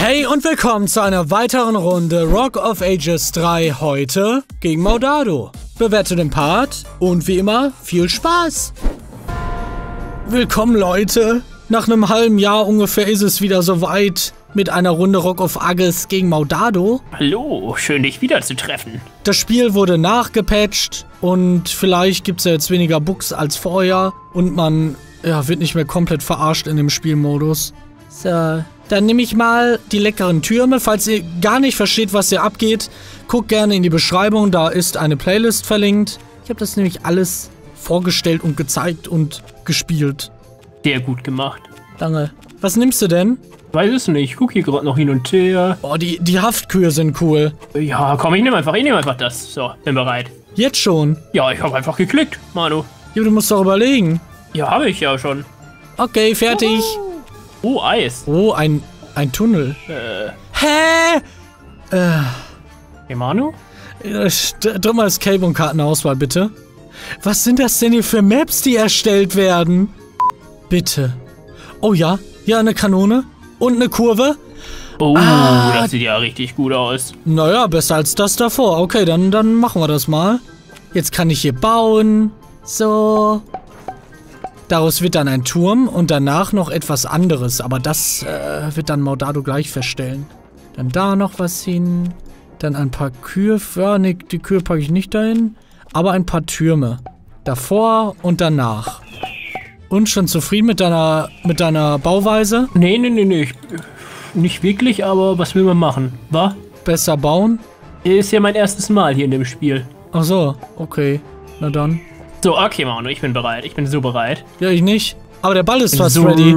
Hey und willkommen zu einer weiteren Runde Rock of Ages 3, heute gegen Maudado. Bewerte den Part und wie immer viel Spaß. Willkommen Leute, nach einem halben Jahr ungefähr ist es wieder soweit mit einer Runde Rock of Ages gegen Maudado. Hallo, schön dich wiederzutreffen. Das Spiel wurde nachgepatcht und vielleicht gibt es ja jetzt weniger Bugs als vorher und man wird nicht mehr komplett verarscht in dem Spielmodus. So, dann nehme ich mal die leckeren Türme. Falls ihr gar nicht versteht, was hier abgeht, guckt gerne in die Beschreibung, da ist eine Playlist verlinkt. Ich habe das nämlich alles vorgestellt und gezeigt und gespielt. Sehr gut gemacht. Danke. Was nimmst du denn? Weiß es nicht, ich gucke hier gerade noch hin und her. Oh, die Haftkühe sind cool. Ja, komm, ich nehme einfach das. So, bin bereit. Jetzt schon? Ja, ich habe einfach geklickt, Manu. Ja, du musst doch überlegen. Ja, habe ich ja schon. Okay, fertig. Oh, Eis. Oh, ein Tunnel. Hä? Hey, Manu? Drück mal Escape und Kartenauswahl, bitte. Was sind das denn hier für Maps, die erstellt werden? Bitte. Oh ja, hier eine Kanone und eine Kurve. Oh, das sieht ja richtig gut aus. Naja, besser als das davor. Okay, dann machen wir das mal. Jetzt kann ich hier bauen. So. Daraus wird dann ein Turm und danach noch etwas anderes. Aber das wird dann Maudado gleich feststellen. Dann da noch was hin. Dann ein paar Kühe. Ja, nee, die Kühe packe ich nicht dahin. Aber ein paar Türme. Davor und danach. Und schon zufrieden mit deiner Bauweise? Nee. Nicht wirklich, aber was will man machen? Wa? Besser bauen? Ist ja mein erstes Mal hier in dem Spiel. Ach so, okay. Na dann. So, okay, Manu, ich bin bereit. Ich bin so bereit. Ja, ich nicht. Aber der Ball ist fast so ready.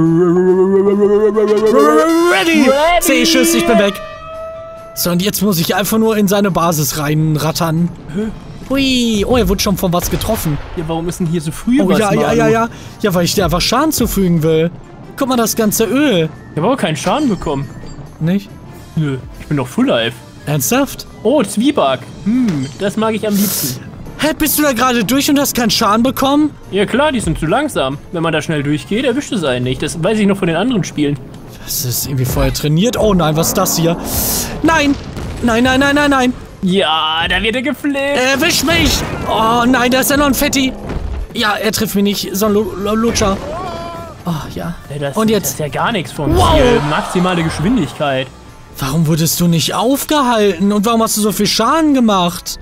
Ready! Tschüss, ich bin weg. So, und jetzt muss ich einfach nur in seine Basis reinrattern. Hui, oh, er wurde schon von was getroffen. Ja, warum ist denn hier so früh was, Manu? Ja, weil ich dir einfach Schaden zufügen will. Guck mal, das ganze Öl. Ich habe aber keinen Schaden bekommen. Nicht? Nö, ich bin doch Full Life. Ernsthaft? Oh, Zwieback. Das mag ich am liebsten. Hä, bist du da gerade durch und hast keinen Schaden bekommen? Ja klar, die sind zu langsam. Wenn man da schnell durchgeht, erwischt es einen nicht. Das weiß ich noch von den anderen Spielen. Das ist irgendwie vorher trainiert. Oh nein, was ist das hier? Nein! Nein! Ja, da wird er geflippt. Erwisch mich! Oh nein, da ist ja noch ein Fetti. Ja, er trifft mich nicht. So ein Lutscher. Oh, ja. Und jetzt? Das ist ja gar nichts vom Ziel. Maximale Geschwindigkeit. Warum wurdest du nicht aufgehalten? Und warum hast du so viel Schaden gemacht?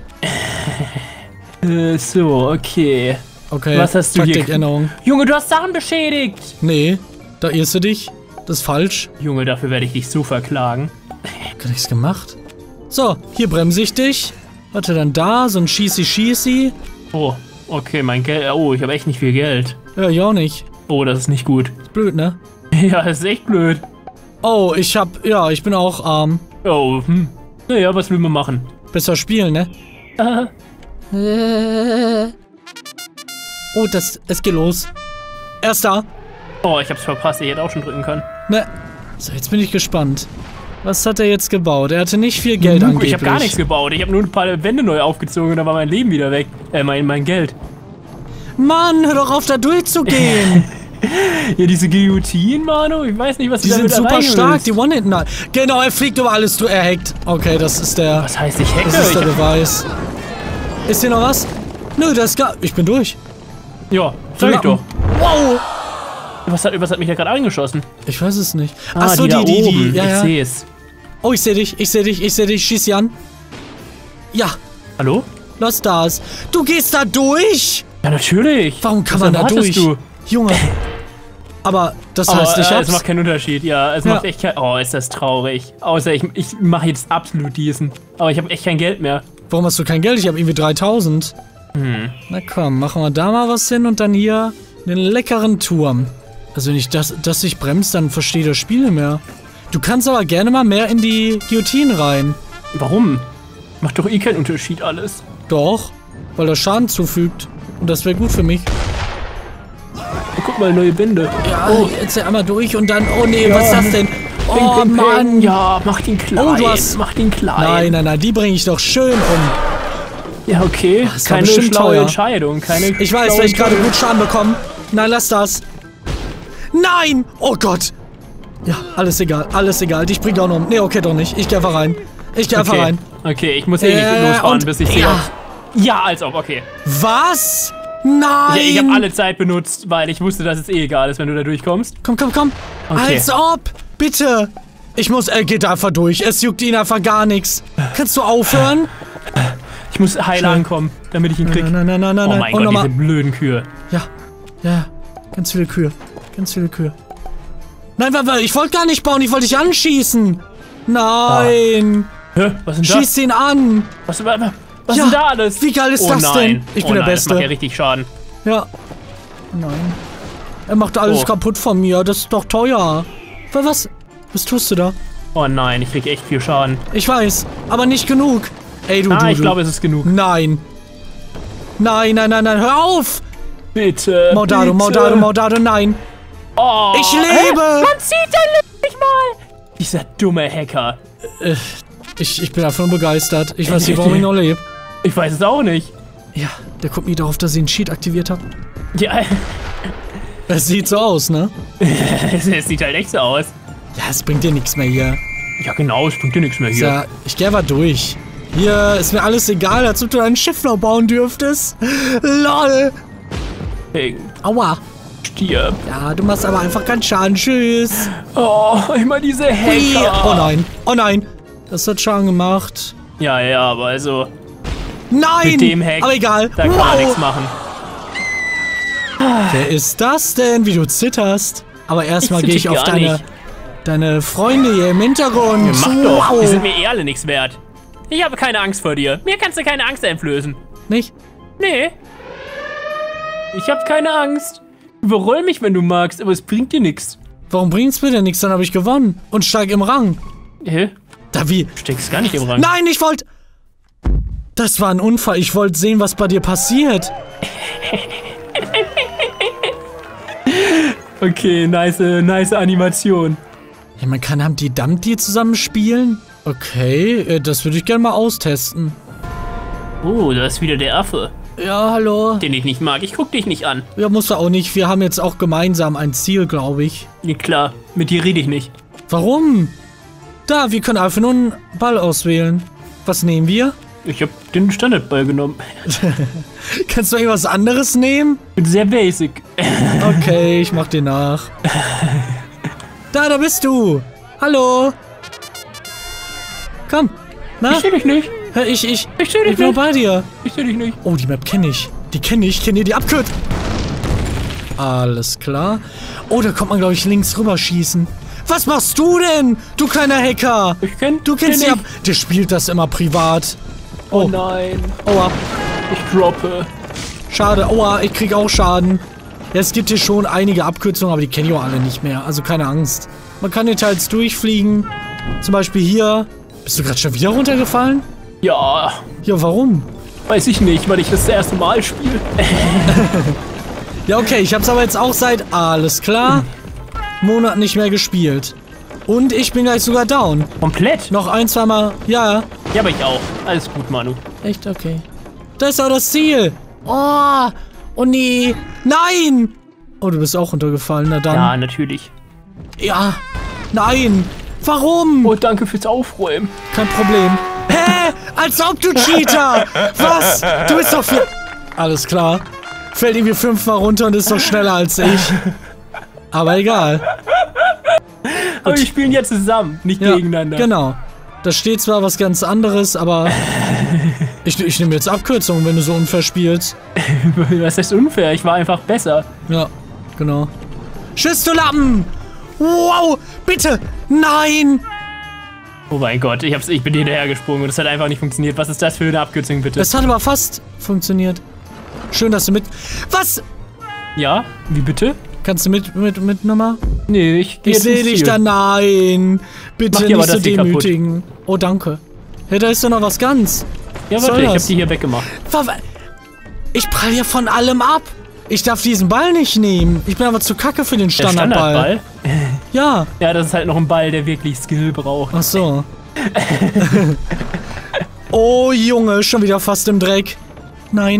So, okay. Okay, was hast du Taktikänderung. Junge, du hast Sachen beschädigt. Nee, da irrst du dich. Das ist falsch. Junge, dafür werde ich dich so verklagen. Gar nichts gemacht. So, hier bremse ich dich. Warte, dann da, so ein Schießi. Oh, okay, mein Geld. Oh, ich habe echt nicht viel Geld. Ja, ich auch nicht. Oh, das ist nicht gut. Ist blöd, ne? Ja, das ist echt blöd. Oh, ich bin auch arm. Oh, Naja, was will man machen? Besser spielen, ne? Oh, es geht los. Erster. Oh, ich hab's verpasst. Ich hätte auch schon drücken können. Ne. So, jetzt bin ich gespannt. Was hat er jetzt gebaut? Er hatte nicht viel Geld angeblich. Ich habe gar nichts gebaut. Ich habe nur ein paar Wände neu aufgezogen und dann war mein Leben wieder weg. Mein Geld. Mann, hör doch auf, da durchzugehen. Ja, diese Guillotine, Manu, ich weiß nicht, was die sind super stark, die One-Hit. Genau, er fliegt über alles, er hackt. Okay, das ist der... Was heißt, ich hacke? Das ist der Beweis. Ist hier noch was? Nö, das ist gar... Ich bin durch. Ja, sag ich doch. Wow! Was hat mich da gerade angeschossen? Ich weiß es nicht. Achso, die. Ja, ich sehe es. Oh, ich sehe dich. Schieß sie an. Ja. Hallo? Los das. Du gehst da durch? Ja, natürlich. Warum kann man da durch? Du? Junge. Aber das heißt, ich hab's. Es macht keinen Unterschied, ja. Es macht echt keinen... Oh, ist das traurig. Außer ich mache jetzt absolut diesen. Aber ich habe echt kein Geld mehr. Warum hast du kein Geld? Ich habe irgendwie 3000. Na komm, machen wir da mal was hin und dann hier einen leckeren Turm. Also wenn ich das sich bremst, dann verstehe ich das Spiel nicht mehr. Du kannst aber gerne mal mehr in die Guillotine rein. Warum? Macht doch eh keinen Unterschied alles. Doch, weil das Schaden zufügt. Und das wäre gut für mich. Oh, guck mal, neue Wände. Ja, jetzt einmal durch und dann... Oh nee, was ist das denn? Oh Mann. Ja, mach den klein. Oh, du hast... Mach den klein. Nein, die bringe ich doch schön um. Ja, okay. Keine schlaue Entscheidung. Ich weiß, weil ich gerade gut Schaden bekommen. Nein, lass das. Nein! Oh Gott! Ja, alles egal, alles egal. Dich bringt auch noch um. Nee, okay, doch nicht. Ich geh einfach rein. Ich geh einfach rein. Okay, ich muss eh nicht losfahren, bis ich sehe. Ja, als ob, okay. Was? Nein! Ja, ich habe alle Zeit benutzt, weil ich wusste, dass es eh egal ist, wenn du da durchkommst. Komm. Okay. Als ob! Bitte! Er geht einfach durch. Es juckt ihn einfach gar nichts. Kannst du aufhören? Ich muss heil ankommen, damit ich ihn krieg. Nein. Oh mein Gott, diese blöden Kühe. Ja. Ganz viele Kühe. Nein, ich wollte gar nicht bauen. Ich wollte dich anschießen. Nein. Hä? Was ist denn das? Schieß ihn an. Was ist denn da alles? Wie geil ist das denn? Ich bin der Beste. Das macht ja richtig Schaden. Ja. Nein. Er macht alles kaputt von mir. Das ist doch teuer. Was tust du da? Oh nein, ich krieg echt viel Schaden. Ich weiß, aber nicht genug. Ey, du. Ich glaube, es ist genug. Nein. Nein, hör auf! Bitte, Mordado, nein. Oh, ich lebe! Man sieht dein Leben nicht mal! Dieser dumme Hacker. Ich bin davon begeistert. Ich weiß nicht, warum ich noch lebe. Ich weiß es auch nicht. Ja, der guckt nie darauf, dass ich einen Cheat aktiviert habe. Ja. Es sieht so aus, ne? Es sieht halt echt so aus. Ja, es bringt dir nichts mehr hier. Ja, genau, es bringt dir nichts mehr hier. Ja, ich geh aber durch. Hier ist mir alles egal, als ob du ein Schiff noch bauen dürftest. LOL. Hey. Aua. Stirb. Ja, du machst aber einfach keinen Schaden. Tschüss. Oh, immer diese Hacker. Oh nein. Das hat Schaden gemacht. Ja, aber also... Nein! Mit dem Hack, aber egal. Da kann man nichts machen. Wer ist das denn? Wie du zitterst. Aber erstmal gehe ich auf deine Freunde hier im Hintergrund. Ja, mach doch. Die sind mir eh alle nichts wert. Ich habe keine Angst vor dir. Mir kannst du keine Angst einflößen. Nicht? Nee. Ich habe keine Angst. Überroll mich, wenn du magst, aber es bringt dir nichts. Warum bringt's mir denn nichts? Dann habe ich gewonnen. Und steig im Rang. Hä? Da wie? Du steckst gar nicht im Rang. Nein, ich wollte... Das war ein Unfall. Ich wollte sehen, was bei dir passiert. Okay, nice Animation. Ja, man kann Humpty Dumpty zusammen spielen? Okay, das würde ich gerne mal austesten. Oh, da ist wieder der Affe. Ja, hallo. Den ich nicht mag. Ich guck dich nicht an. Ja, musst du auch nicht. Wir haben jetzt auch gemeinsam ein Ziel, glaube ich. Ja, klar. Mit dir rede ich nicht. Warum? Da, wir können einfach nur einen Ball auswählen. Was nehmen wir? Ich habe den Standardball genommen. Kannst du irgendwas anderes nehmen? Bin sehr basic. Okay, ich mach dir nach. Da bist du. Hallo. Komm. Na? Ich seh dich nicht. Ich seh dich nicht. Ich bin bei dir. Ich seh dich nicht. Oh, die Map kenne ich. Die kenne ich. Kennt ihr die Abkürzung? Alles klar. Oh, da kommt man, glaube ich, links rüber schießen. Was machst du denn, du kleiner Hacker? Du kennst die Der spielt das immer privat. Oh nein. Aua. Ich droppe. Schade. Aua, ich krieg auch Schaden. Ja, es gibt hier schon einige Abkürzungen, aber die kenne ich auch alle nicht mehr. Also keine Angst. Man kann hier teils durchfliegen. Zum Beispiel hier. Bist du gerade schon wieder runtergefallen? Ja. Ja, warum? Weiß ich nicht, weil ich das erste Mal spiele. Ja, okay. Ich hab's aber jetzt auch seit, alles klar, Monaten nicht mehr gespielt. Und ich bin gleich sogar down. Komplett? Noch ein, zweimal. Ja. Ja, aber ich auch. Alles gut, Manu. Echt? Okay. Da ist auch das Ziel. Oh. Oh nee. Nein. Oh, du bist auch runtergefallen. Na dann. Ja, natürlich. Ja. Nein. Warum? Oh, danke fürs Aufräumen. Kein Problem. Hä? Als ob du Cheater. Was? Du bist doch für... Alles klar. Fällt irgendwie 5-mal runter und ist doch schneller als ich. Aber egal. Aber wir spielen ja zusammen, nicht gegeneinander. Genau. Da steht zwar was ganz anderes, aber ich nehme jetzt Abkürzungen, wenn du so unfair spielst. Was heißt unfair? Ich war einfach besser. Ja, genau. Tschüss, du Lappen! Wow, bitte! Nein! Oh mein Gott, ich bin hinterhergesprungen und es hat einfach nicht funktioniert. Was ist das für eine Abkürzung, bitte? Es hat aber fast funktioniert. Schön, dass du mit... Was? Ja? Wie bitte? Kannst du mit nochmal? Nee, ich sehe dich da. Nein. Bitte nicht so demütigen. Oh, danke. Ja, da ist doch noch was ganz. Ja, warte, ich hab die hier weggemacht. Ich prall hier von allem ab. Ich darf diesen Ball nicht nehmen. Ich bin aber zu kacke für den Standardball. Ja. Ja, das ist halt noch ein Ball, der wirklich Skill braucht. Ach so. Oh, Junge, schon wieder fast im Dreck. Nein.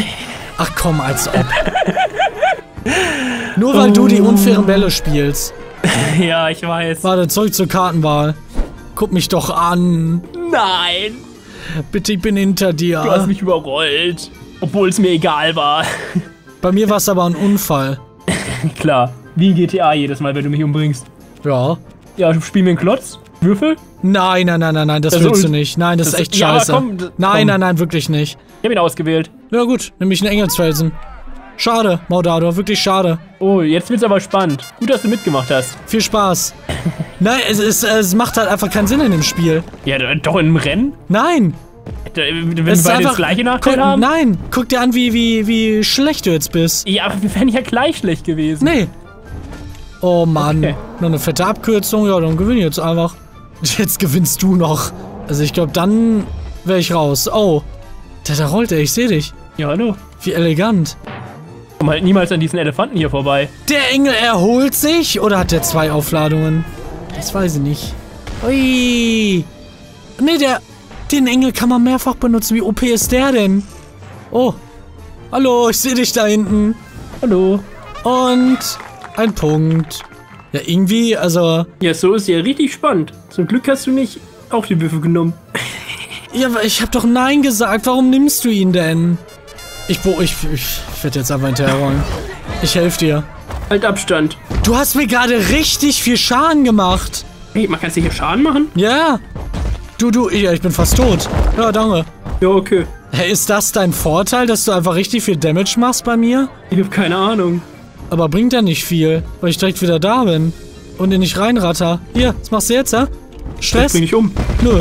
Ach komm, als ob. Nur weil du die unfairen Bälle spielst. Ja, ich weiß. Warte, zurück zur Kartenwahl. Guck mich doch an. Nein! Bitte, ich bin hinter dir. Du hast mich überrollt. Obwohl es mir egal war. Bei mir war es aber ein Unfall. Klar. Wie in GTA jedes Mal, wenn du mich umbringst. Ja. Ja, spiel mir einen Klotz. Würfel. Nein, das willst du nicht. Nein, das ist echt scheiße. Ja, aber komm, nein, wirklich nicht. Ich hab ihn ausgewählt. Ja gut, nämlich einen Engelsfelsen. Schade, Maudador, wirklich schade. Oh, jetzt wird's aber spannend. Gut, dass du mitgemacht hast. Viel Spaß. Nein, es macht halt einfach keinen Sinn in dem Spiel. Ja, doch in einem Rennen? Nein. Wenn wir beide das gleiche Nachteil haben? Nein, guck dir an, wie schlecht du jetzt bist. Ja, aber wir wären ja gleich schlecht gewesen. Nee. Oh Mann, Okay. Noch eine fette Abkürzung. Ja, dann gewinne ich jetzt einfach. Jetzt gewinnst du noch. Also ich glaube, dann wäre ich raus. Oh, da rollt er, ich sehe dich. Ja, hallo. Wie elegant. Komm halt niemals an diesen Elefanten hier vorbei. Der Engel erholt sich oder hat der 2 Aufladungen? Das weiß ich nicht. Ui. Nee, den Engel kann man mehrfach benutzen. Wie OP ist der denn? Oh. Hallo, ich sehe dich da hinten. Hallo. Und ein Punkt. Ja, irgendwie, also... Ja, so ist ja richtig spannend. Zum Glück hast du nicht auch die Würfel genommen. Ja, aber ich habe doch Nein gesagt. Warum nimmst du ihn denn? Ich werde jetzt einfach hinterherrollen. Ich helfe dir. Halt Abstand. Du hast mir gerade richtig viel Schaden gemacht. Hey, man kann sich hier Schaden machen? Ja. Ja, ich bin fast tot. Ja, danke. Ja, okay. Hey, ist das dein Vorteil, dass du einfach richtig viel Damage machst bei mir? Ich hab keine Ahnung. Aber bringt ja nicht viel, weil ich direkt wieder da bin. Und den nicht reinratter. Hier, was machst du jetzt, hä? Stress? Ich bring dich um. Nö.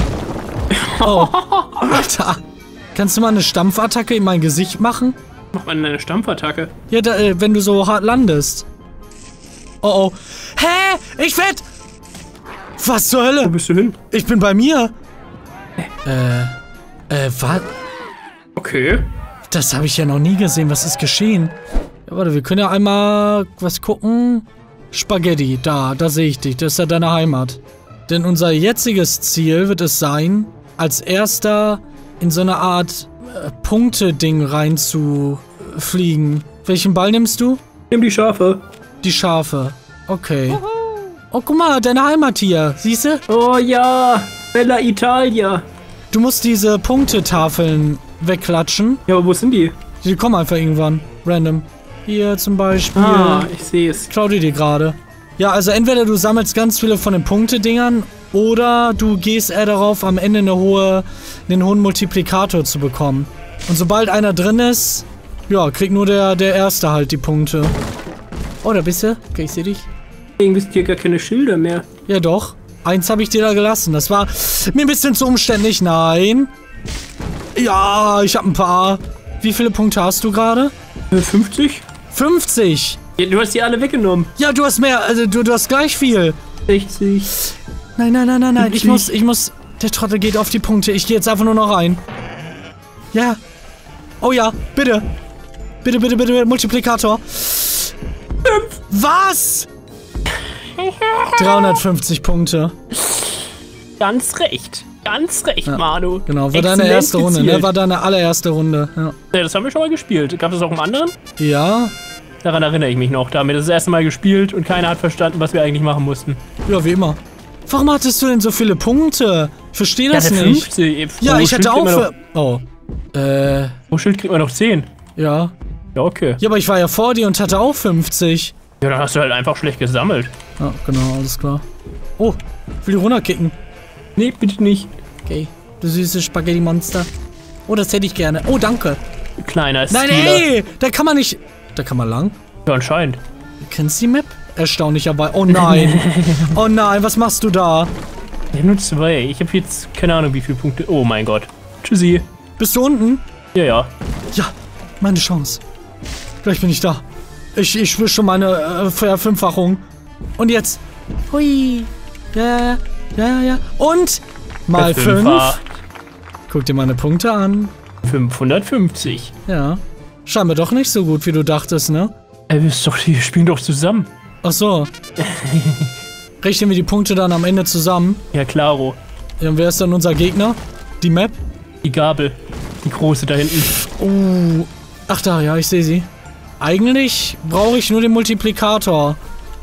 Oh. Alter. Kannst du mal eine Stampfattacke in mein Gesicht machen? Macht man eine Stampfattacke? Ja, wenn du so hart landest. Oh, oh. Hä? Ich werd... Was zur Wo Hölle? bist du hin? Ich bin bei mir. Was? Okay. Das habe ich ja noch nie gesehen. Was ist geschehen? Ja, warte, wir können ja einmal was gucken. Spaghetti, da sehe ich dich. Das ist ja deine Heimat. Denn unser jetziges Ziel wird es sein, als erster in so eine Art Punkte-Ding reinzufliegen. Welchen Ball nimmst du? Nimm die Schafe. Die Schafe. Okay. Oh, guck mal, deine Heimat hier. Siehst du? Oh ja, Bella Italia. Du musst diese Punktetafeln wegklatschen. Ja, aber wo sind die? Die kommen einfach irgendwann. Random. Hier zum Beispiel. Ah, ich sehe es. Schau dir die gerade. Ja, also entweder du sammelst ganz viele von den Punktedingern oder du gehst eher darauf, am Ende einen hohen Multiplikator zu bekommen. Und sobald einer drin ist, ja, kriegt nur der Erste halt die Punkte. Oh, da bist du. Okay, ich sehe dich. Irgendwie sind hier gar keine Schilder mehr. Ja, doch. Eins habe ich dir da gelassen. Das war mir ein bisschen zu umständlich. Nein. Ja, ich habe ein paar. Wie viele Punkte hast du gerade? 50? 50. Ja, du hast die alle weggenommen. Ja, du hast mehr. Also, du hast gleich viel. 60. Nein. Ich muss. Der Trottel geht auf die Punkte. Ich gehe jetzt einfach nur noch rein. Ja. Oh ja, bitte. Bitte, Multiplikator. 5. Was? 350 Punkte. Ganz recht, ja. Manu. Genau, war deine erste Runde, ne? War deine allererste Runde. Ja. Ja, das haben wir schon mal gespielt. Gab es auch im anderen? Ja. Daran erinnere ich mich noch. Da haben wir das erste Mal gespielt und keiner hat verstanden, was wir eigentlich machen mussten. Ja, wie immer. Warum hattest du denn so viele Punkte? Ich verstehe das nicht. 50. Ja, ich hatte auch für... Oh. Pro Schild kriegt man noch 10. Ja. Ja, okay. Ja, aber ich war ja vor dir und hatte auch 50. Ja, dann hast du halt einfach schlecht gesammelt. Ja, genau, alles klar. Oh, ich will die runterkicken. Nee, bitte nicht. Okay, du süßes Spaghetti-Monster. Oh, das hätte ich gerne. Oh, danke. Kleiner Nein, Stealer. ey, da kann man nicht... Da kann man lang. Ja, anscheinend. Kennst du die Map? Erstaunlicherweise. Oh nein. Oh nein, was machst du da? Ich habe nur 2. Ich habe jetzt keine Ahnung, wie viele Punkte. Oh mein Gott. Tschüssi. Bist du unten? Ja. Ja, meine Chance. Gleich bin ich da. Ich spüre schon meine Verfünffachung. Und jetzt. Hui. Ja. Und mal 5. Guck dir meine Punkte an. 550. Ja. Scheinbar doch nicht so gut, wie du dachtest, ne? Wir spielen doch zusammen. Ach so. Rechnen wir die Punkte dann am Ende zusammen? Ja, klaro. Ja, und wer ist dann unser Gegner? Die Map? Die Gabel. Die große da hinten. Ach da, ja, ich sehe sie. Eigentlich brauche ich nur den Multiplikator.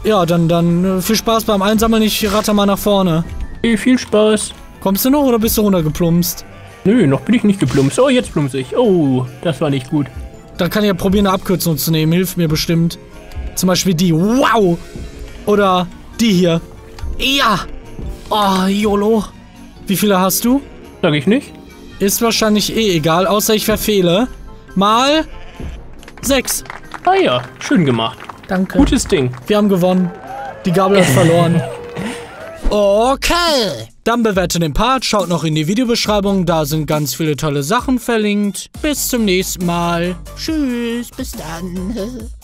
Ja, dann viel Spaß beim Einsammeln. Ich ratter mal nach vorne. Hey, viel Spaß. Kommst du noch oder bist du runtergeplumpst? Nö, noch bin ich nicht geplumpst. Oh, jetzt plumpse ich. Oh, das war nicht gut. Dann kann ich ja probieren, eine Abkürzung zu nehmen. Hilft mir bestimmt. Zum Beispiel die. Wow! Oder die hier. Ja! Oh, YOLO. Wie viele hast du? Sag ich nicht. Ist wahrscheinlich eh egal, außer ich verfehle. Mal 6. Ah ja, schön gemacht. Danke. Gutes Ding. Wir haben gewonnen. Die Gabel hat verloren. Okay. Dann bewertet den Part, schaut noch in die Videobeschreibung, da sind ganz viele tolle Sachen verlinkt. Bis zum nächsten Mal. Tschüss, bis dann.